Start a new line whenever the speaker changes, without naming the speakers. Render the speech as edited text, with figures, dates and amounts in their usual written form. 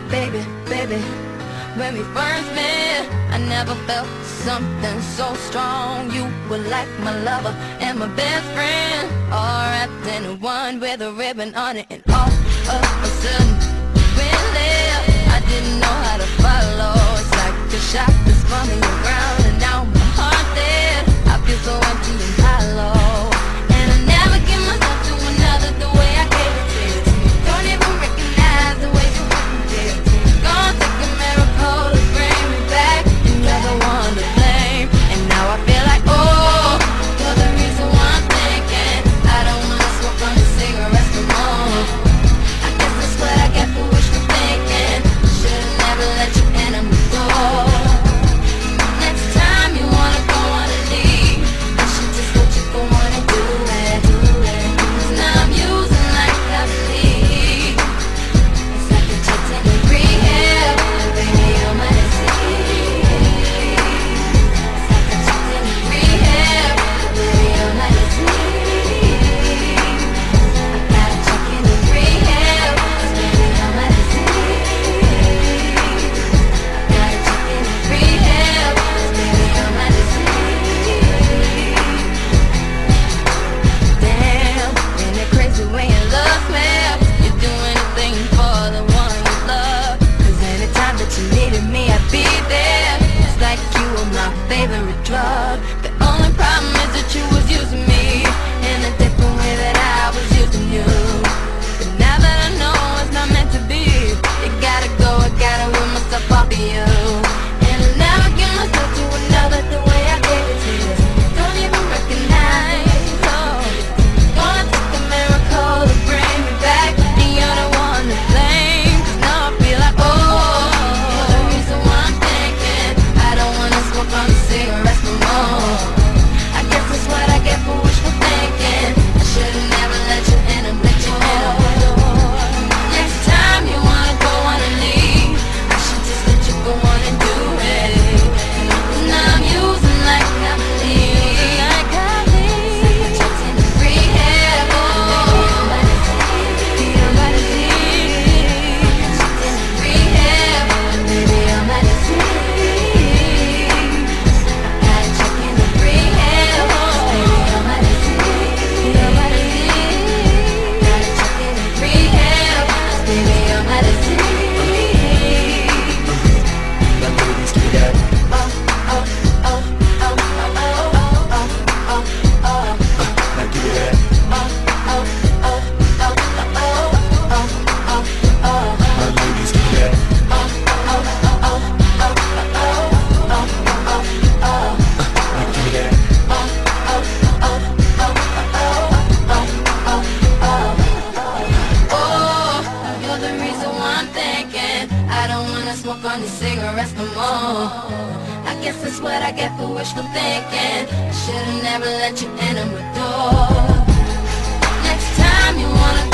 Baby, baby, when we first met, I never felt something so strong. You were like my lover and my best friend, all wrapped in one with a ribbon on it. And all of a sudden, when left, I didn't know how to follow. It's like a shot that's from the ground, and now my heart dead. I feel so empty and hollow, and I never give myself to another the way I gave it to you. Don't even recognize the way you did. Gonna take a miracle to bring me back, and you're the one to blame. And now I feel like, oh, you're the reason why I'm thinking I don't wanna smoke on the cigarettes no more. I guess that's what I get for wishful thinking. Should've never let you in on the door. Next time you wanna go on a leave, I should just let you go on and do it. 'Cause now I'm using like I believe. It's like a chick taking rehab, baby, you're my disease. It's like a chick taking rehab, baby, you're my disease. I got a chick in the rehab, 'cause baby, you're my disease. I got a chick in the rehab, 'cause baby, you're my disease. Damn, ain't it crazy when you love me? You do anything for the one you love. 'Cause anytime that you needed me, I'd be there. It's like you were my favorite drug. The only problem is that you was using me in a different way that I was using you. But now that I know it's not meant to be, you gotta go, I gotta rid myself off of you. And I'll never give myself to another the way I gave it to you. Don't even recognize, oh. Gonna take a miracle to bring me back, and you're the one to blame. 'Cause now I feel like, oh, you're the reason why I'm thinking I don't wanna smoke on the cigarettes no more. I guess that's what I get for wishful thinking. I should've never let you in and let you in on my door. Next time you wanna go on and leave, I should just let you go on and do it. 'Cause now I'm using like I believe. Like I believe. It's in the rehab, oh. Baby, you're my disease. It's in the rehab, baby, you're my disease. I got a chick in the rehab, baby, you're my disease. You're my disease. Got a chick in the rehab, baby, you're my disease.
Now ladies, give me that. Now give me that. Now ladies, give me that. Now give me that.
Oh, you're the reason why I'm thinking I don't wanna smoke on these cigarettes no more. I guess that's what I get for wishful thinking. I should've never let you in on my door. Next time you wanna